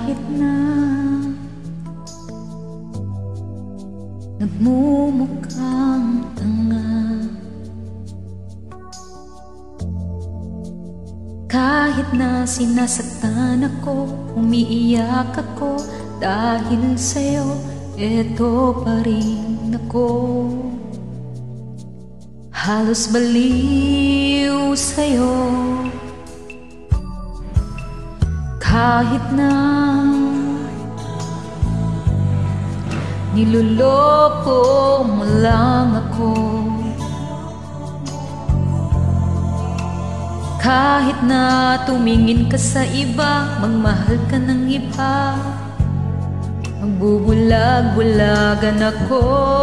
Kahit na nagmumukhang tanga, kahit na sinasaktan ako, umiiyak ako, dahil sa'yo, eto pa rin ako. Halos baliw sa'yo, kahit na niloloko mo lang ako, kahit na tumingin ka sa iba, magmahal ka ng iba, magbubulag-bulagan ako.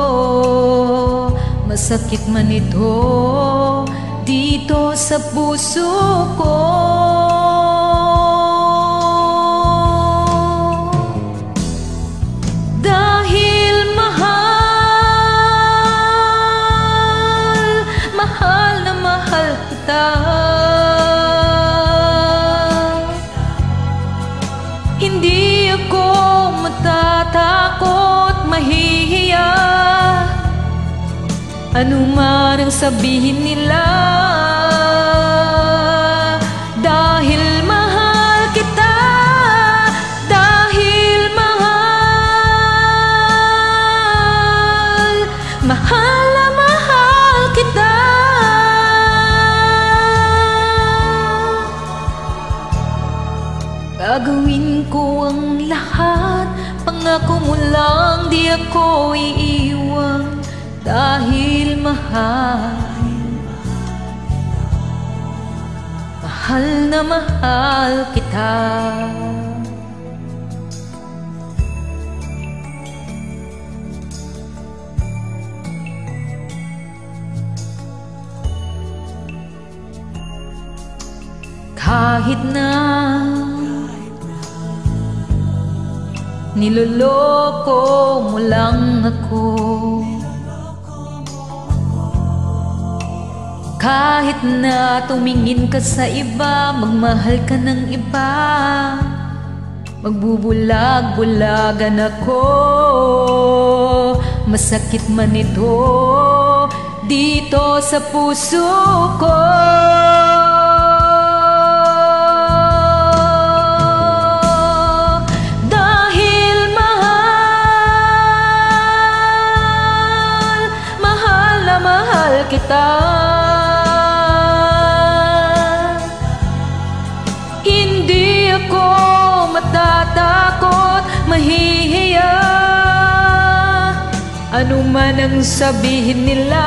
Masakit man ito dito sa puso ko. Dahil mahal, mahal na mahal kita, hindi ako matatakot, mahihiya ano man ang sabihin nila. Dahil mahal kita, dahil mahal, mahal na mahal kita. Gagawin ko ang lahat, pangako mo lang di ako iiwan. Dahil mahal, mahal na mahal kita. Kahit na niloloko mo lang ako, kahit na tumingin ka sa iba, magmahal ka ng iba, magbubulag-bulagan ako. Masakit man ito dito sa puso ko. Dahil mahal, mahal na mahal kita, matatakot, mahihiya ano man ang sabihin nila.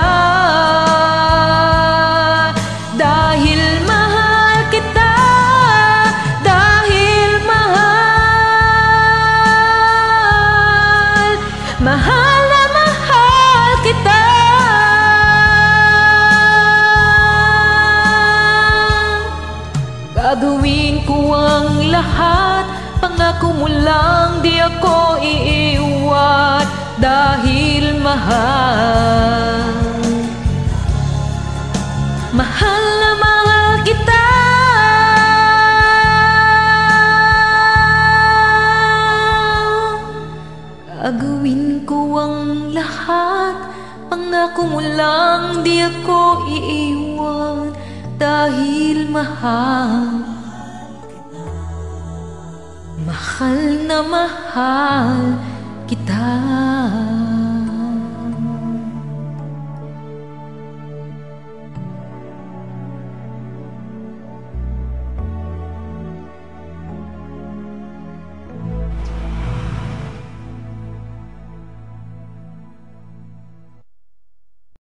Dahil mahal kita, dahil mahal, mahal na mahal kita. Gagawin ko ang lahat, pangako mo lang di ako iiwan. Dahil mahal, mahal na mahal kita. Gagawin ko ang lahat, pangako mo lang di ako iiwan. Dahil mahal, mahal na mahal kita.